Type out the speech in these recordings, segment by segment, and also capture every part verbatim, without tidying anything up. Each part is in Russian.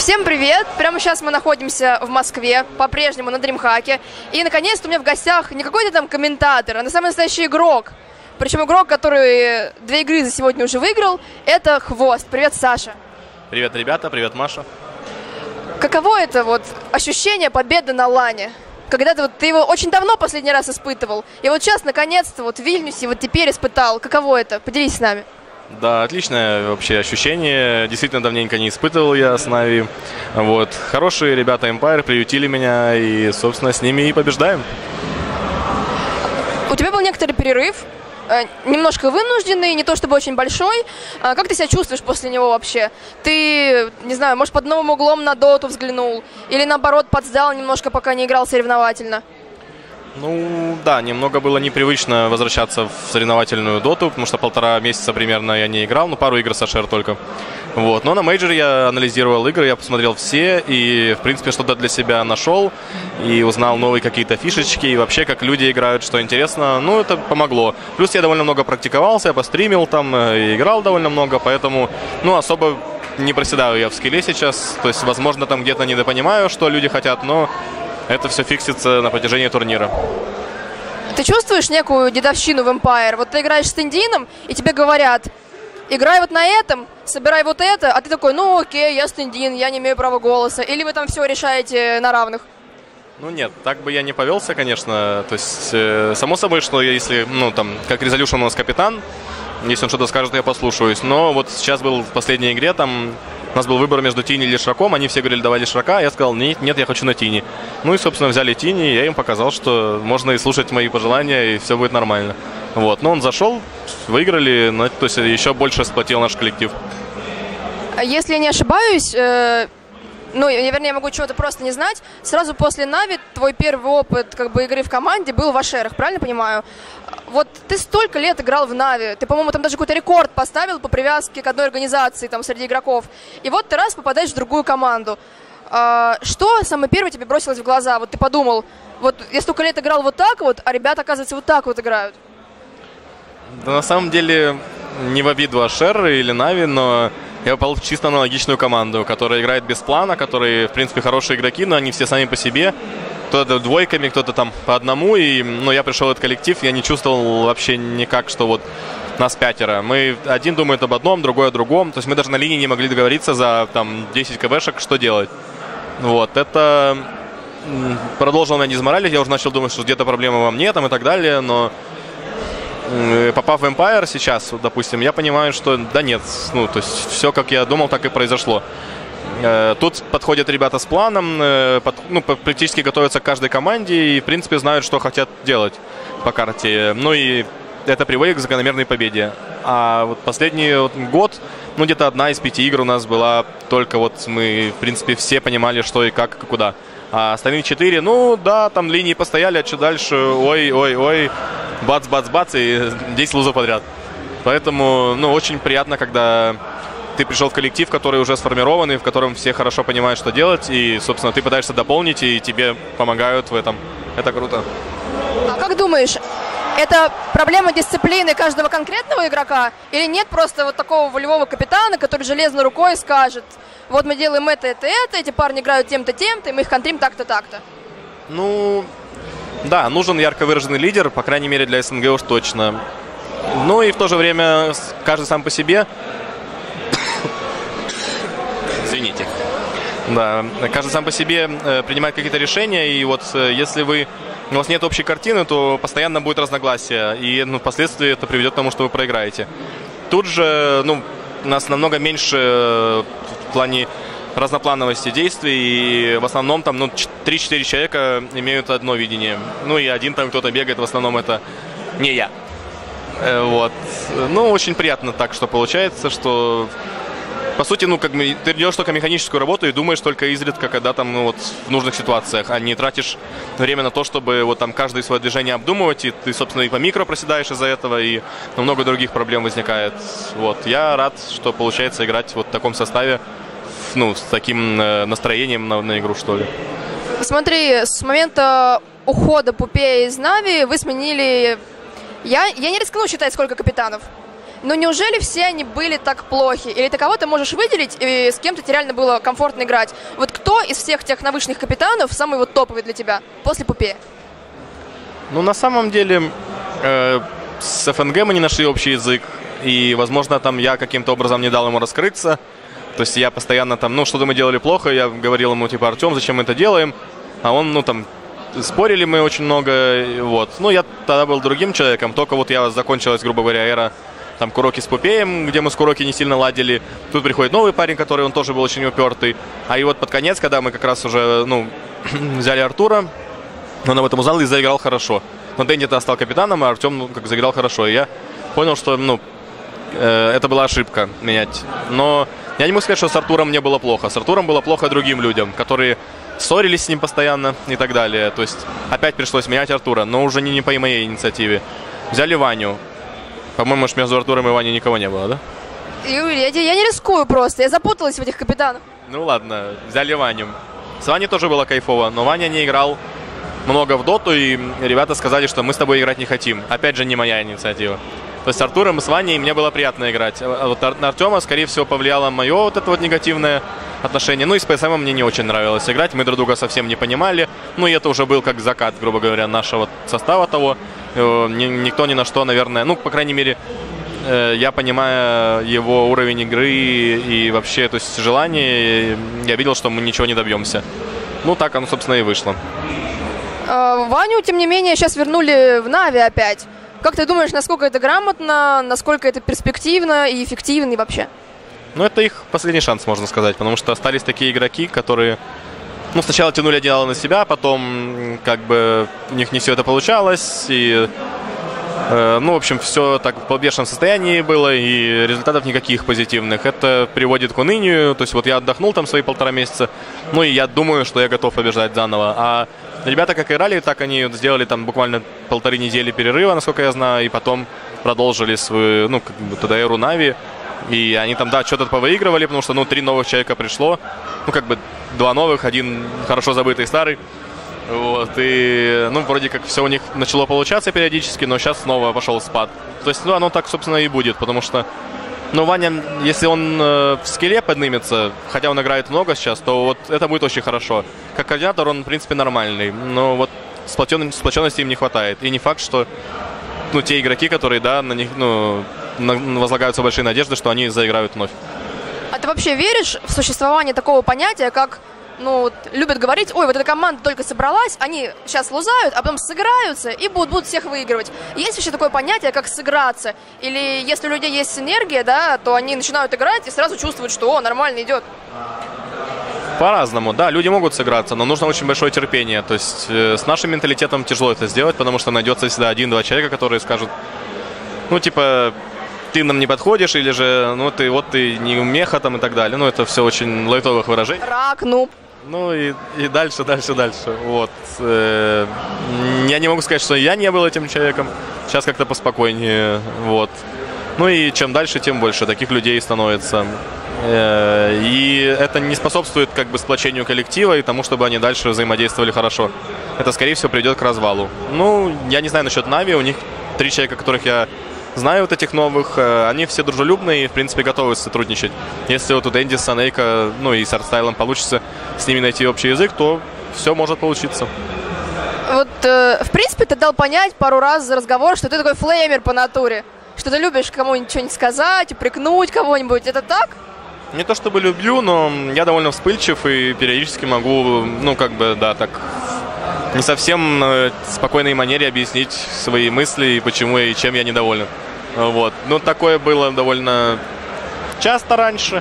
Всем привет! Прямо сейчас мы находимся в Москве, по-прежнему на DreamHack. И наконец-то у меня в гостях не какой-то там комментатор, а на самый настоящий игрок. Причем игрок, который две игры за сегодня уже выиграл, это Хвост. Привет, Саша. Привет, ребята, привет, Маша. Каково это вот ощущение победы на лане? Когда ты, вот, ты его очень давно последний раз испытывал, и вот сейчас наконец-то вот в Вильнюсе вот теперь испытал. Каково это? Поделись с нами. Да, отличное вообще ощущение. Действительно, давненько не испытывал я с Нави. Вот. Хорошие ребята Empire приютили меня, и, собственно, с ними и побеждаем. У тебя был некоторый перерыв, немножко вынужденный, не то чтобы очень большой. Как ты себя чувствуешь после него вообще? Ты, не знаю, может, под новым углом на доту взглянул? Или, наоборот, подсдал немножко, пока не играл соревновательно? Ну, да, немного было непривычно возвращаться в соревновательную доту, потому что полтора месяца примерно я не играл, ну, пару игр с Ашер только. Вот. Но на мейджоре я анализировал игры, я посмотрел все и, в принципе, что-то для себя нашел и узнал новые какие-то фишечки и вообще, как люди играют, что интересно. Ну, это помогло. Плюс я довольно много практиковался, я постримил там и играл довольно много, поэтому, ну, особо не проседаю я в скилле сейчас. То есть, возможно, там где-то недопонимаю, что люди хотят, но это все фиксится на протяжении турнира. Ты чувствуешь некую дедовщину в Empire? Вот ты играешь с Индином, и тебе говорят: играй вот на этом, собирай вот это, а ты такой: ну окей, я стендин, я не имею права голоса. Или вы там все решаете на равных? Ну нет, так бы я не повелся, конечно. То есть, э, само собой, что если, ну там, как Resolution у нас капитан, если он что-то скажет, я послушаюсь. Но вот сейчас был в последней игре, там у нас был выбор между Тини или Шраком, они все говорили, давай Шрака, я сказал, нет, нет, я хочу на Тини. Ну и, собственно, взяли Тини, и я им показал, что можно и слушать мои пожелания, и все будет нормально. Вот, но он зашел, выиграли, ну, то есть еще больше сплотил наш коллектив. Если я не ошибаюсь, э, ну, я, вернее, могу чего-то просто не знать, сразу после Нави твой первый опыт как бы игры в команде был в Ашерах, правильно понимаю? Вот ты столько лет играл в Нави, ты, по-моему, там даже какой-то рекорд поставил по привязке к одной организации там среди игроков, и вот ты раз попадаешь в другую команду. А, что самое первое тебе бросилось в глаза? Вот ты подумал, вот я столько лет играл вот так вот, а ребята, оказывается, вот так вот играют. Да, на самом деле, не в обиду Ашер или Нави, но я попал в чисто аналогичную команду, которая играет без плана, которые, в принципе, хорошие игроки, но они все сами по себе. Кто-то двойками, кто-то там по одному. И, ну, я пришел в этот коллектив, я не чувствовал вообще никак, что вот нас пятеро. Мы один думает об одном, другой о другом. То есть мы даже на линии не могли договориться за там десять КВшек, что делать. Вот, это продолжило меня дезморалить. Я уже начал думать, что где-то проблема во мне там и так далее, но попав в Empire сейчас, допустим, я понимаю, что да нет, ну, то есть все, как я думал, так и произошло. Тут подходят ребята с планом, под, ну, практически готовятся к каждой команде и, в принципе, знают, что хотят делать по карте. Ну и это приводит к закономерной победе. А вот последний вот год, ну, где-то одна из пяти игр у нас была только вот мы, в принципе, все понимали, что и как, и куда. А остальные четыре, ну, да, там линии постояли, а что дальше? Ой, ой, ой, бац, бац, бац, и десять лузов подряд. Поэтому, ну, очень приятно, когда ты пришел в коллектив, который уже сформированный, в котором все хорошо понимают, что делать, и, собственно, ты пытаешься дополнить, и тебе помогают в этом. Это круто. А как думаешь, это проблема дисциплины каждого конкретного игрока? Или нет просто вот такого волевого капитана, который железной рукой скажет: вот мы делаем это, это, это, эти парни играют тем-то, тем-то, и мы их контрим так-то, так-то? Ну, да, нужен ярко выраженный лидер, по крайней мере, для СНГ уж точно. Ну и в то же время каждый сам по себе. Извините. Да, каждый сам по себе э, принимает какие-то решения, и вот э, если вы, у вас нет общей картины, то постоянно будет разногласие, и ну, впоследствии это приведет к тому, что вы проиграете. Тут же, ну, у нас намного меньше э, в плане разноплановости действий, и в основном там, ну, три-четыре человека имеют одно видение, ну и один там кто-то бегает, в основном это не я. Э, вот. Ну, очень приятно так, что получается, что по сути, ну, как бы, ты делаешь только механическую работу и думаешь только изредка, когда там, ну, вот, в нужных ситуациях, а не тратишь время на то, чтобы вот там каждое свое движение обдумывать, и ты, собственно, и по микро проседаешь из-за этого, и ну, много других проблем возникает. Вот. Я рад, что получается играть вот в таком составе, ну, с таким э, настроением на, на игру, что ли. Смотри, с момента ухода Пупея из Нави вы сменили... Я, я не рискну считать, сколько капитанов. Но неужели все они были так плохи? Или ты кого-то можешь выделить, и с кем-то тебе реально было комфортно играть? Вот кто из всех тех навышных капитанов самый вот топовый для тебя после Пупея? Ну, на самом деле, э, с эф эн гэ мы не нашли общий язык. И, возможно, там я каким-то образом не дал ему раскрыться. То есть я постоянно там, ну, что-то мы делали плохо, я говорил ему, типа, Артем, зачем мы это делаем? А он, ну, там, спорили мы очень много, вот. Ну, я тогда был другим человеком, только вот я закончилась, грубо говоря, эра, там, Куроки с Пупеем, где мы с Куроки не сильно ладили. Тут приходит новый парень, который, он тоже был очень упертый. А и вот под конец, когда мы как раз уже, ну, взяли Артура, он об этом узнал и заиграл хорошо. Но Дэнди-то стал капитаном, а Артем, ну, как заиграл хорошо. И я понял, что, ну, э, это была ошибка менять. Но я не могу сказать, что с Артуром мне было плохо. С Артуром было плохо другим людям, которые ссорились с ним постоянно и так далее. То есть опять пришлось менять Артура, но уже не, не по моей инициативе. Взяли Ваню. По-моему, между Артуром и Ваней никого не было, да? Юрий, я, я не рискую просто, я запуталась в этих капитанах. Ну ладно, взяли Ваню. С Ваней тоже было кайфово, но Ваня не играл много в доту, и ребята сказали, что мы с тобой играть не хотим. Опять же, не моя инициатива. То есть с Артуром и с Ваней мне было приятно играть. А вот на Артема, скорее всего, повлияло мое вот это вот негативное отношение. Ну и с пи эс эм мне не очень нравилось играть, мы друг друга совсем не понимали. Ну и это уже был как закат, грубо говоря, нашего состава того. Никто ни на что, наверное, ну, по крайней мере, я понимаю его уровень игры и вообще, то есть желание, я видел, что мы ничего не добьемся. Ну так оно, собственно, и вышло. Ваню, тем не менее, сейчас вернули в Нави опять. Как ты думаешь, насколько это грамотно, насколько это перспективно и эффективно и вообще? Ну, это их последний шанс, можно сказать, потому что остались такие игроки, которые, ну, сначала тянули одеяло на себя, потом, как бы, у них не все это получалось, и, э, ну, в общем, все так в подвешенном состоянии было, и результатов никаких позитивных. Это приводит к унынию, то есть вот я отдохнул там свои полтора месяца, ну, и я думаю, что я готов побеждать заново, а ребята как играли, так они сделали там буквально полторы недели перерыва, насколько я знаю, и потом продолжили свою, ну, как бы, тогда эру Нави. И они там, да, что-то повыигрывали, потому что, ну, три новых человека пришло. Ну, как бы, два новых, один хорошо забытый старый. Вот, и, ну, вроде как все у них начало получаться периодически, но сейчас снова пошел спад. То есть, ну, оно так, собственно, и будет, потому что, ну, Ваня, если он э, в скилле поднимется, хотя он играет много сейчас, то вот это будет очень хорошо. Как координатор он, в принципе, нормальный, но вот сплочен... сплоченности им не хватает. И не факт, что, ну, те игроки, которые, да, на них, ну, возлагаются большие надежды, что они заиграют вновь. А ты вообще веришь в существование такого понятия, как, ну, вот, любят говорить, ой, вот эта команда только собралась, они сейчас лузают, а потом сыграются и будут, будут всех выигрывать. Есть вообще такое понятие, как сыграться? Или если у людей есть энергия, да, то они начинают играть и сразу чувствуют, что, о, нормально идет? По-разному, да, люди могут сыграться, но нужно очень большое терпение. То есть э, с нашим менталитетом тяжело это сделать, потому что найдется всегда один-два человека, которые скажут, ну, типа, ты нам не подходишь, или же, ну, ты вот ты не умеха там и так далее. Ну, это все очень лайтовых выражений. Рак, ну. Ну, и, и дальше, дальше, дальше. Вот. Э, я не могу сказать, что я не был этим человеком. Сейчас как-то поспокойнее, вот. Ну, и чем дальше, тем больше таких людей становится. Э, и это не способствует, как бы, сплочению коллектива и тому, чтобы они дальше взаимодействовали хорошо. Это, скорее всего, приведет к развалу. Ну, я не знаю насчет Нави, у них три человека, которых я знаю, вот этих новых, они все дружелюбные и, в принципе, готовы сотрудничать. Если вот у Дэнди, Санейка, ну и с артстайлом получится с ними найти общий язык, то все может получиться. Вот, э, в принципе, ты дал понять пару раз за разговор, что ты такой флеймер по натуре. Что ты любишь кому-нибудь что-нибудь сказать, упрекнуть кого-нибудь. Это так? Не то чтобы люблю, но я довольно вспыльчив и периодически могу, ну, как бы, да, так, не совсем в спокойной манере объяснить свои мысли и почему и чем я недоволен. Вот. Ну, такое было довольно часто раньше.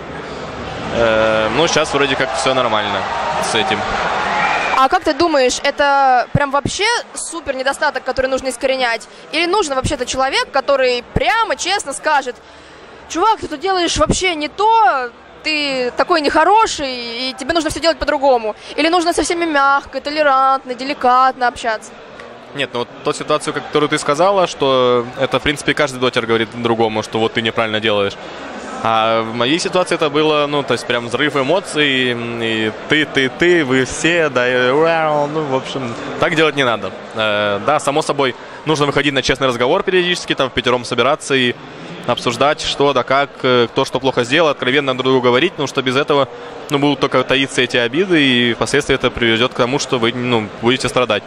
Э, ну, сейчас вроде как все нормально с этим. А как ты думаешь, это прям вообще супер недостаток, который нужно искоренять? Или нужно вообще-то человек, который прямо, честно скажет, чувак, ты тут делаешь вообще не то, ты такой нехороший, и тебе нужно все делать по-другому? Или нужно со всеми мягко, толерантно, деликатно общаться? Нет, ну вот ту ситуацию, которую ты сказала, что это, в принципе, каждый дотер говорит другому, что вот ты неправильно делаешь. А в моей ситуации это было, ну, то есть прям взрыв эмоций, и ты, ты, ты, вы все, да, и, ну, в общем, так делать не надо. Э, да, само собой, нужно выходить на честный разговор периодически, там, в пятером собираться и обсуждать, что да как, кто что плохо сделал, откровенно друг другу говорить, потому что без этого ну, будут только таиться эти обиды, и впоследствии это приведет к тому, что вы ну, будете страдать.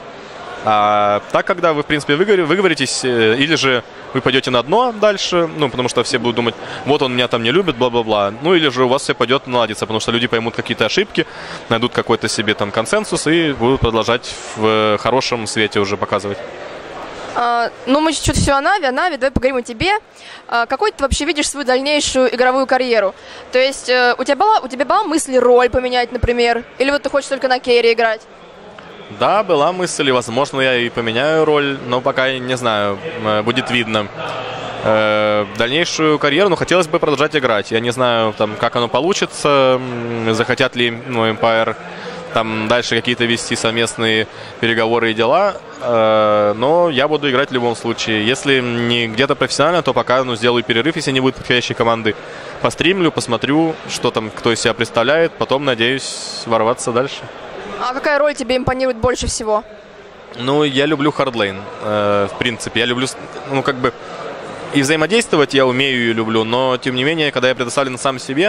А так, когда вы, в принципе, выговоритесь, или же вы пойдете на дно дальше, ну, потому что все будут думать, вот он меня там не любит, бла-бла-бла, ну, или же у вас все пойдет наладиться, потому что люди поймут какие-то ошибки, найдут какой-то себе там консенсус и будут продолжать в хорошем свете уже показывать. А, ну, мы чуть-чуть все о Нави, о Нави, давай поговорим о тебе. А, какой ты вообще видишь свою дальнейшую игровую карьеру? То есть у тебя была, у тебя была мысль роль поменять, например, или вот ты хочешь только на керри играть? Да, была мысль, и, возможно, я и поменяю роль, но пока не знаю, будет видно. Э, дальнейшую карьеру, ну, хотелось бы продолжать играть. Я не знаю, там, как оно получится, захотят ли, ну, Empire там дальше какие-то вести совместные переговоры и дела, э, но я буду играть в любом случае. Если не где-то профессионально, то пока, ну, сделаю перерыв, если не будет подходящей команды. Постримлю, посмотрю, что там, кто из себя представляет, потом, надеюсь, ворваться дальше. А какая роль тебе импонирует больше всего? Ну, я люблю хардлейн, э, в принципе. Я люблю, ну, как бы, и взаимодействовать я умею и люблю, но, тем не менее, когда я предоставлен сам себе,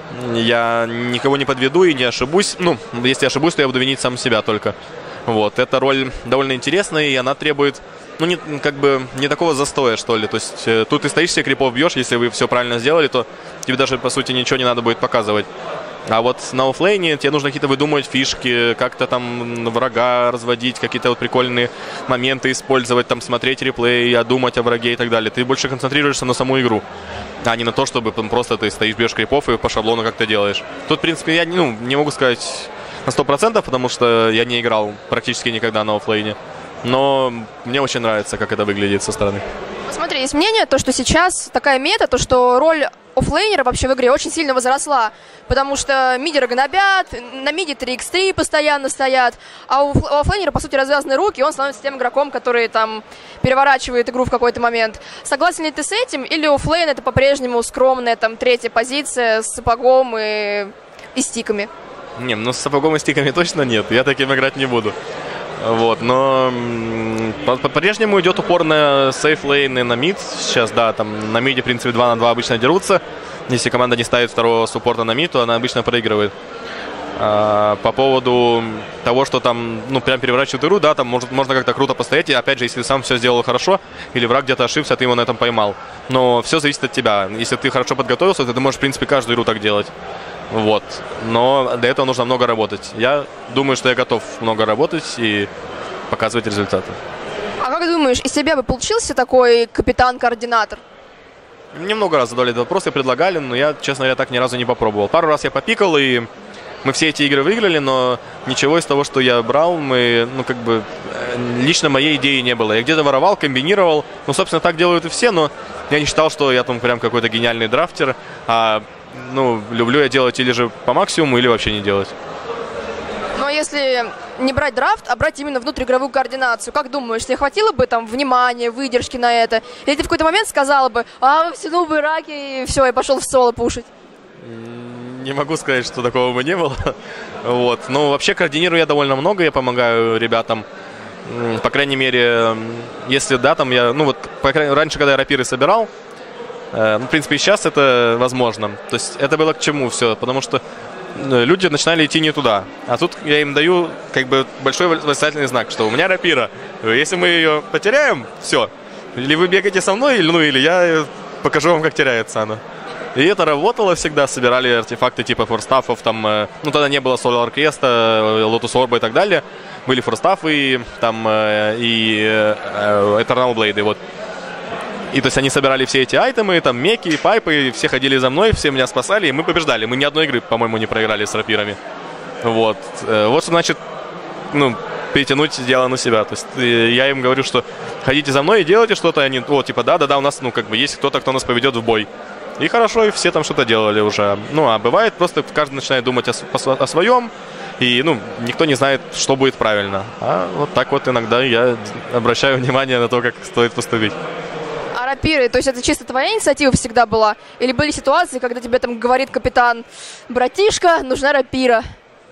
я никого не подведу и не ошибусь. Ну, если ошибусь, то я буду винить сам себя только. Вот, эта роль довольно интересная, и она требует, ну, не, как бы, не такого застоя, что ли. То есть, э, тут ты стоишь, себе крипов бьешь, если вы все правильно сделали, то тебе даже, по сути, ничего не надо будет показывать. А вот на оффлейне тебе нужно какие-то выдумывать фишки, как-то там врага разводить, какие-то вот прикольные моменты использовать, там смотреть реплей, думать о враге и так далее. Ты больше концентрируешься на саму игру, а не на то, чтобы там, просто ты стоишь, бьешь крипов и по шаблону как-то делаешь. Тут, в принципе, я ну, не могу сказать на сто процентов, потому что я не играл практически никогда на оффлейне. Но мне очень нравится, как это выглядит со стороны. Смотри, есть мнение, то, что сейчас такая мета, то, что роль оффлейнера вообще в игре очень сильно возросла, потому что мидеры гнобят, на миде три икс три постоянно стоят, а у оффлейнера, по сути, развязаны руки, и он становится тем игроком, который там переворачивает игру в какой-то момент. Согласен ли ты с этим, или оффлейн это по-прежнему скромная там третья позиция с сапогом и, и стиками? Не, ну с сапогом и стиками точно нет, я таким играть не буду. Вот, но по-прежнему идет упор на сейф-лейны на мид. Сейчас, да, там на миде, в принципе, два на два обычно дерутся. Если команда не ставит второго суппорта на мид, то она обычно проигрывает. А, по поводу того, что там, ну, прям переворачивают игру, да, там может, можно как-то круто постоять. И опять же, если ты сам все сделал хорошо, или враг где-то ошибся, ты его на этом поймал. Но все зависит от тебя. Если ты хорошо подготовился, то ты можешь, в принципе, каждую игру так делать. Вот. Но для этого нужно много работать. Я думаю, что я готов много работать и показывать результаты. А как думаешь, из тебя бы получился такой капитан-координатор? Мне много раз задали этот вопрос, и предлагали, но я, честно говоря, так ни разу не попробовал. Пару раз я попикал, и мы все эти игры выиграли, но ничего из того, что я брал, мы, ну, как бы, лично моей идеи не было. Я где-то воровал, комбинировал. Ну, собственно, так делают и все, но я не считал, что я там прям какой-то гениальный драфтер. А ну, люблю я делать или же по максимуму, или вообще не делать. Но если не брать драфт, а брать именно внутриигровую координацию, как думаешь, тебе хватило бы там внимания, выдержки на это? Или ты в какой-то момент сказала бы, а вы все нубы, раки, и все, я пошел в соло пушить? Не могу сказать, что такого бы не было. Вот. Но вообще координирую я довольно много, я помогаю ребятам. По крайней мере, если да, там я, ну вот, по крайней, раньше, когда я рапиры собирал, Ну, в принципе, и сейчас это возможно. То есть это было к чему все? Потому что люди начинали идти не туда. А тут я им даю как бы большой восклицательный знак, что у меня рапира. Если мы ее потеряем, все. Или вы бегаете со мной, или, ну, или я покажу вам, как теряется она. И это работало всегда. Собирали артефакты типа форстафов. Там, ну, тогда не было Solar Quest, Lotus Orb и так далее. Были форстафы, там, и Eternal Blade. Вот. И то есть они собирали все эти айтемы, там меки, пайпы, все ходили за мной, все меня спасали, и мы побеждали. Мы ни одной игры, по-моему, не проиграли с рапирами. Вот. Вот что значит, ну, перетянуть дело на себя. То есть я им говорю, что ходите за мной и делайте что-то. Они, о, типа, да-да-да, у нас, ну, как бы есть кто-то, кто нас поведет в бой. И хорошо, и все там что-то делали уже. Ну, а бывает просто каждый начинает думать о, о своем, и, ну, никто не знает, что будет правильно. А вот так вот иногда я обращаю внимание на то, как стоит поступить. А рапиры, то есть это чисто твоя инициатива всегда была? Или были ситуации, когда тебе там говорит капитан, братишка, нужна рапира?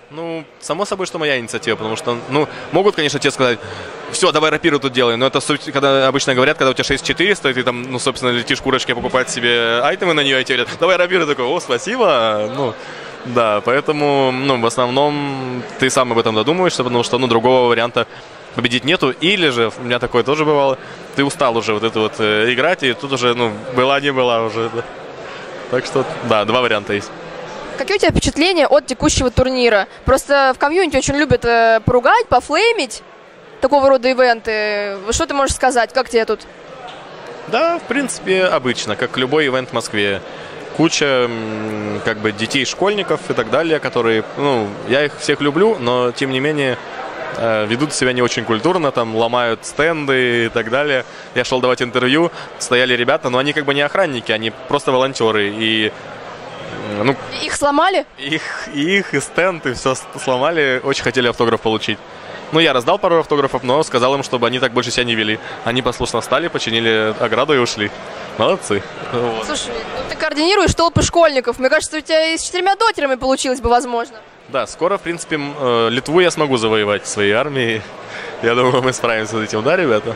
Ну, само собой, что моя инициатива, потому что, ну, могут, конечно, тебе сказать, все, давай рапиру тут делай, но это суть, когда обычно говорят, когда у тебя шесть четыреста, и ты там, ну, собственно, летишь курочкой покупать себе айтемы на нее, и тебе говорят, давай рапиру, такой, о, спасибо, ну, да, поэтому, ну, в основном ты сам об этом додумываешься, потому что, ну, другого варианта победить нету, или же, у меня такое тоже бывало, ты устал уже вот это вот э, играть, и тут уже, ну, была не была уже, да. Так что, да, два варианта есть. Какие у тебя впечатления от текущего турнира? Просто в комьюнити очень любят э, поругать, пофлеймить такого рода ивенты. Что ты можешь сказать? Как тебе тут? Да, в принципе, обычно, как любой ивент в Москве. Куча, как бы, детей, школьников и так далее, которые, ну, я их всех люблю, но, тем не менее, э, ведут себя не очень культурно, там, ломают стенды и так далее. Я шел давать интервью, стояли ребята, но они как бы не охранники, они просто волонтеры, и ну, их сломали? Их, их и стенд, и все сломали. Очень хотели автограф получить. Ну, я раздал пару автографов, но сказал им, чтобы они так больше себя не вели. Они послушно встали, починили ограду и ушли. Молодцы. Вот. Слушай, ну ты координируешь толпы школьников. Мне кажется, у тебя и с четырьмя дотерами получилось бы возможно. Да, скоро, в принципе, Литву я смогу завоевать своей армией. Я думаю, мы справимся с этим, да, ребята?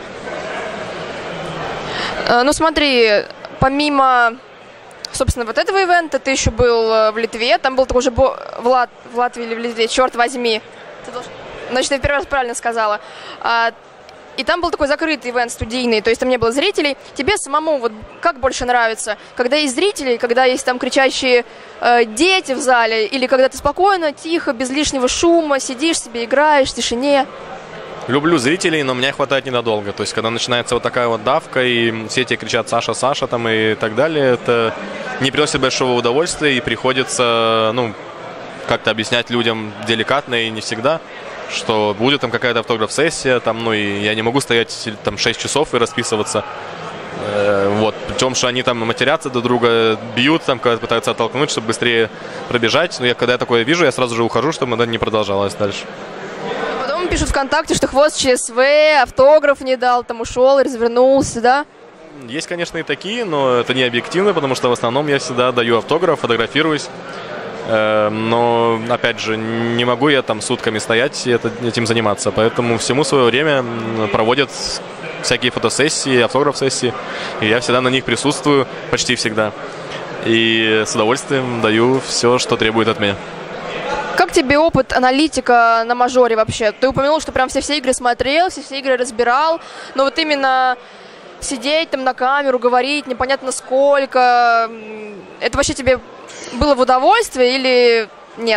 Ну, смотри, помимо... Собственно, вот этого ивента ты еще был в Литве, там был такой же бо... в, Лат... в Латвии или в Литве, черт возьми. Ты должен... Значит, я в первый раз правильно сказала. А, и там был такой закрытый ивент студийный, то есть там не было зрителей. Тебе самому вот как больше нравится? Когда есть зрители, когда есть там кричащие э, дети в зале, или когда ты спокойно, тихо, без лишнего шума, сидишь себе, играешь в тишине? Люблю зрителей, но меня хватает ненадолго. То есть, когда начинается вот такая вот давка, и все те кричат «Саша, Саша» там и так далее, это не приносит большого удовольствия, и приходится, ну, как-то объяснять людям деликатно и не всегда, что будет там какая-то автограф-сессия, там, ну, и я не могу стоять там шесть часов и расписываться. Э, вот, причем, что они там матерятся друг друга, бьют, там, когда пытаются оттолкнуть, чтобы быстрее пробежать. Но я, когда я такое вижу, я сразу же ухожу, чтобы это не продолжалось дальше. Пишут ВКонтакте, что хвост ЧСВ, автограф не дал, там ушел, развернулся, да? Есть, конечно, и такие, но это не объективно, потому что в основном я всегда даю автограф, фотографируюсь. Но, опять же, не могу я там сутками стоять и этим заниматься. Поэтому всему свое время проводят всякие фотосессии, автограф-сессии. И я всегда на них присутствую, почти всегда. И с удовольствием даю все, что требует от меня. Как тебе опыт аналитика на мажоре вообще? Ты упомянул, что прям все-все игры смотрел, все-все игры разбирал, но вот именно сидеть там на камеру, говорить непонятно сколько, это вообще тебе было в удовольствие или нет?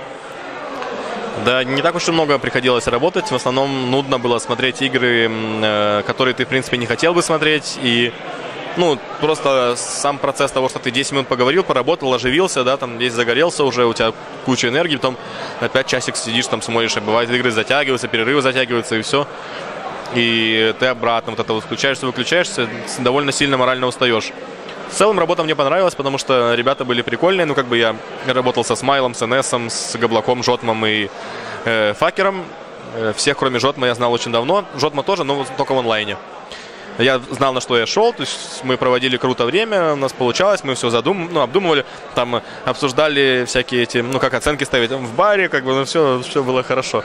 Да, не так уж и много приходилось работать, в основном нудно было смотреть игры, которые ты, в принципе, не хотел бы смотреть, и ну, просто сам процесс того, что ты десять минут поговорил, поработал, оживился, да, там весь загорелся уже, у тебя куча энергии, потом опять часик сидишь, там смотришь, и бывает игры затягиваются, перерывы затягиваются, и все. И ты обратно вот это вот включаешься, выключаешься, довольно сильно морально устаешь. В целом работа мне понравилась, потому что ребята были прикольные, ну, как бы я работал со Смайлом, с Энесом, с Габлаком, Жотмом и э, Факером. Всех, кроме Жотма, я знал очень давно. Жотма тоже, но только в онлайне. Я знал, на что я шел, то есть мы проводили круто время, у нас получалось, мы все задум... ну, обдумывали, там обсуждали всякие эти, ну, как оценки ставить в баре, как бы, ну, все, все было хорошо.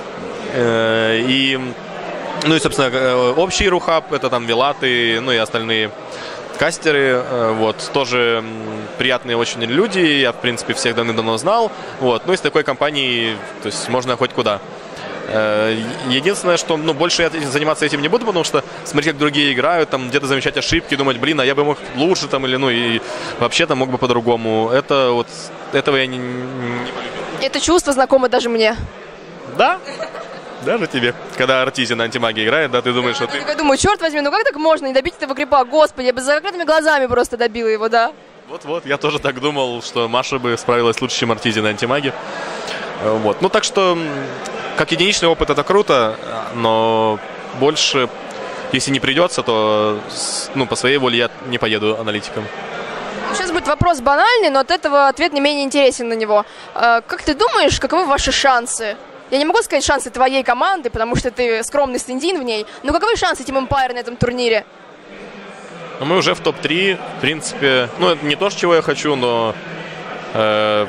И, ну, и, собственно, общий рухаб, это там Вилаты, ну, и остальные кастеры, вот, тоже приятные очень люди, я, в принципе, всех давно знал, вот, ну, из такой компании, то есть можно хоть куда. Единственное, что, ну, больше я заниматься этим не буду, потому что смотреть, как другие играют, там, где-то замечать ошибки, думать, блин, а я бы мог лучше, там, или, ну, и вообще-то мог бы по-другому. Это вот, этого я не, не полюбил. Это чувство знакомо даже мне. Да? Даже тебе. Когда Артизи на антимагии играет, да, ты думаешь, да, что ты... Я думаю, черт возьми, ну как так можно не добить этого крипа? Господи, я бы с закрытыми глазами просто добила его, да? Вот-вот, я тоже так думал, что Маша бы справилась лучше, чем Артизи на антимаге. Вот, ну, так что... Как единичный опыт это круто, но больше, если не придется, то, ну, по своей воле я не поеду аналитиком. Сейчас будет вопрос банальный, но от этого ответ не менее интересен на него. Как ты думаешь, каковы ваши шансы? Я не могу сказать шансы твоей команды, потому что ты скромный стендин в ней, но каковы шансы Team Empire на этом турнире? Ну, мы уже в топ три, в принципе, ну, это не то, чего я хочу, но... В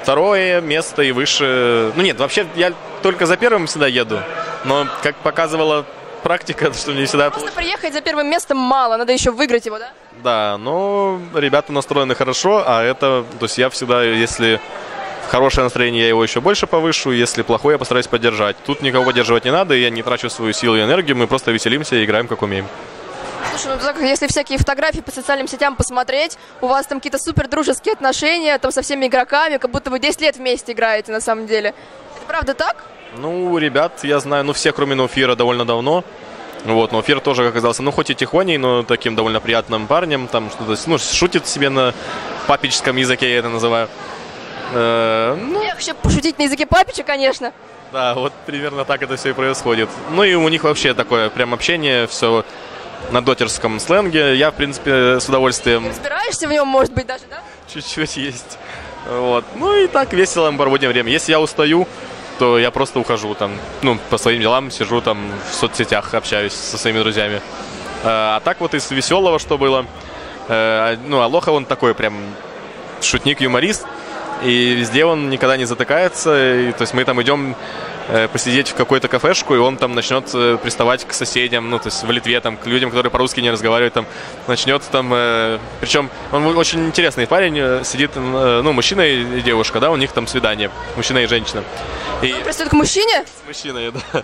второе место и выше. Ну нет, вообще я только за первым всегда еду. Но, как показывала практика, что мне всегда... Просто приехать за первым местом мало, надо еще выиграть его, да? Да, но ребята настроены хорошо, а это... То есть я всегда, если хорошее настроение, я его еще больше повышу, если плохое, я постараюсь поддержать. Тут никого поддерживать не надо, я не трачу свою силу и энергию, мы просто веселимся и играем, как умеем. Слушай, ну так, если всякие фотографии по социальным сетям посмотреть, у вас там какие-то супер дружеские отношения там со всеми игроками, как будто вы десять лет вместе играете на самом деле. Это правда так? Ну, ребят, я знаю, ну, все, кроме Ноуфира, довольно давно. Вот, Ноуфир тоже оказался, ну, хоть и тихоней, но таким довольно приятным парнем. Там что-то, ну, шутит себе на папическом языке, я это называю. Э, ну, я хочу пошутить на языке папича, конечно. Да, вот примерно так это все и происходит. Ну, и у них вообще такое прям общение, все на дотерском сленге. Я, в принципе, с удовольствием... Ты разбираешься в нем, может быть, даже, да? Чуть-чуть есть. Вот. Ну, и так весело мы проводим время. Если я устаю, то я просто ухожу там, ну, по своим делам, сижу там в соцсетях, общаюсь со своими друзьями. А, а так вот из веселого, что было, э, ну, Алоха, он такой прям шутник-юморист, и везде он никогда не затыкается, и, то есть мы там идем э, посидеть в какую-то кафешку, и он там начнет э, приставать к соседям, ну, то есть в Литве, там, к людям, которые по-русски не разговаривают, там, начнет там, э, причем он очень интересный парень, э, сидит, э, ну, мужчина и девушка, да, у них там свидание, мужчина и женщина. И... Он пристает к мужчине? С мужчиной, да.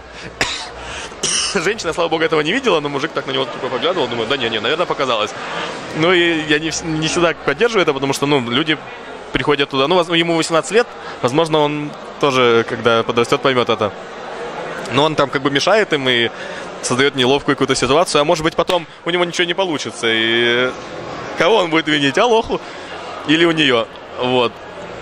Женщина, слава богу, этого не видела, но мужик так на него тупо поглядывал, думаю, да не-не, наверное, показалось. Ну и я не, не всегда поддерживаю это, потому что, ну, люди приходят туда, ну, ему восемнадцать лет, возможно, он тоже, когда подрастет, поймет это. Но он там как бы мешает им и создает неловкую какую-то ситуацию, а может быть потом у него ничего не получится. И кого он будет винить, Алоху или у нее? Вот.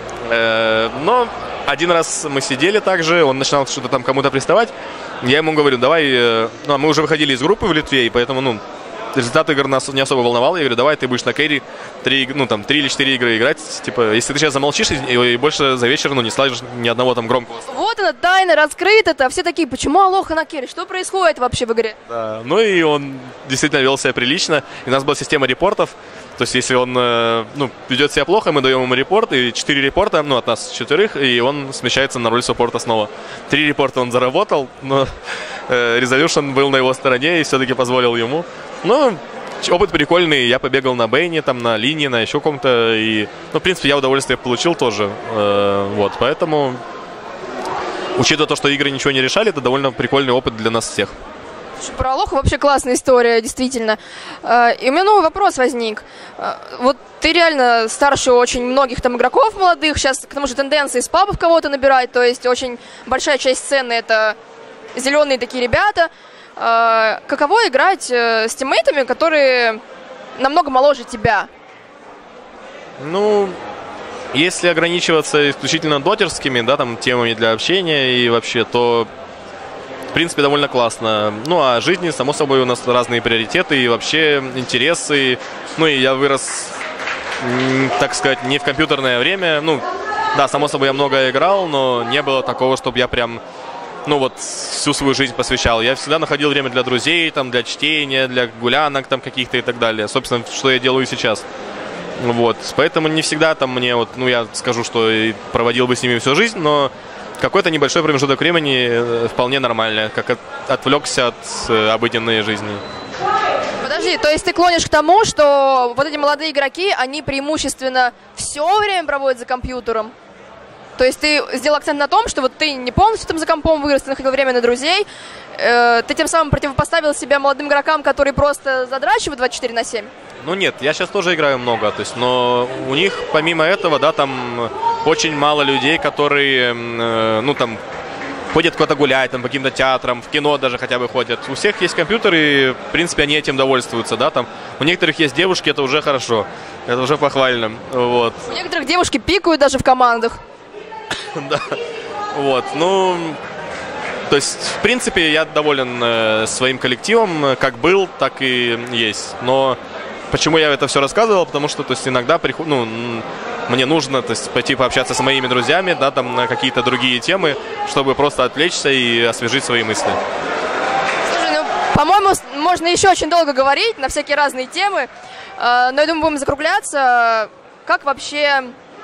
Но один раз мы сидели также, он начинал что-то там кому-то приставать. Я ему говорю, давай, ну, мы уже выходили из группы в Литве, и поэтому, ну, результат игр нас не особо волновал. Я говорю, давай ты будешь на керри три, ну, там, три или четыре игры играть. Типа, если ты сейчас замолчишь и, и больше за вечер, ну, не слышишь ни одного там громкого. Вот она, тайна раскрыта-то. Все такие, почему Алоха на керри? Что происходит вообще в игре? Да, ну и он действительно вел себя прилично. И у нас была система репортов. То есть, если он, ну, ведет себя плохо, мы даем ему репорт, и четыре репорта, ну, от нас четверых, и он смещается на роль саппорта снова. Три репорта он заработал, но э, Resolution был на его стороне и все-таки позволил ему. Ну, опыт прикольный, я побегал на бейне, там, на линии, на еще ком-то, и, ну, в принципе, я удовольствие получил тоже, э, вот, поэтому, учитывая то, что игры ничего не решали, это довольно прикольный опыт для нас всех. Про Алоху вообще классная история, действительно. И у меня новый вопрос возник. Вот ты реально старше очень многих там игроков молодых, сейчас к тому же тенденции из пабов кого-то набирать, то есть очень большая часть сцены это зеленые такие ребята. Каково играть с тиммейтами, которые намного моложе тебя? Ну, если ограничиваться исключительно дотерскими, да, там, темами для общения и вообще, то в принципе, довольно классно. Ну, а жизни, само собой, у нас разные приоритеты и вообще интересы. Ну, и я вырос, так сказать, не в компьютерное время. Ну, да, само собой, я много играл, но не было такого, чтобы я прям, ну, вот, всю свою жизнь посвящал. Я всегда находил время для друзей, там, для чтения, для гулянок, там, каких-то и так далее. Собственно, что я делаю сейчас. Вот, поэтому не всегда там мне, вот, ну, я скажу, что проводил бы с ними всю жизнь, но какой-то небольшой промежуток времени вполне нормально, как от, отвлекся от э, обыденной жизни. Подожди, то есть ты клонишь к тому, что вот эти молодые игроки, они преимущественно все время проводят за компьютером? То есть ты сделал акцент на том, что вот ты не полностью там за компом вырос, ты находил время на друзей, э, ты тем самым противопоставил себя молодым игрокам, которые просто задрачивают двадцать четыре на семь? Ну нет, я сейчас тоже играю много, то есть, но у них помимо этого, да, там очень мало людей, которые, э, ну там, ходят куда-то гулять, там, по каким-то театрам, в кино даже хотя бы ходят. У всех есть компьютер, и, в принципе, они этим довольствуются, да, там. У некоторых есть девушки, это уже хорошо, это уже похвально, вот. У некоторых девушки пикают даже в командах. Да, вот, ну, то есть, в принципе, я доволен э, своим коллективом, как был, так и есть, но почему я это все рассказывал, потому что, то есть, иногда приход... ну, мне нужно, то есть, пойти пообщаться с моими друзьями, да, там, на какие-то другие темы, чтобы просто отвлечься и освежить свои мысли. Слушай, ну, по-моему, можно еще очень долго говорить на всякие разные темы, но я думаю, будем закругляться. Как вообще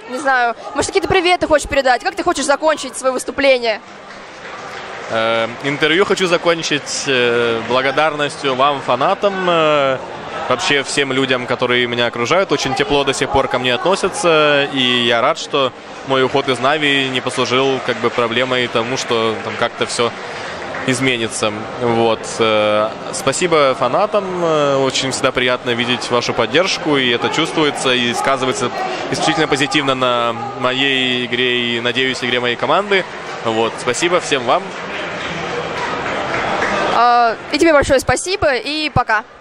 не знаю, может, какие-то приветы хочешь передать? Как ты хочешь закончить свое выступление? Э, интервью хочу закончить э, благодарностью вам, фанатам, э, вообще всем людям, которые меня окружают. Очень тепло до сих пор ко мне относятся, и я рад, что мой уход из Нави не послужил как бы проблемой тому, что там как-то все изменится. Вот. Спасибо фанатам. Очень всегда приятно видеть вашу поддержку, и это чувствуется и сказывается исключительно позитивно на моей игре и, надеюсь, игре моей команды. Вот. Спасибо всем вам. И тебе большое спасибо, и пока.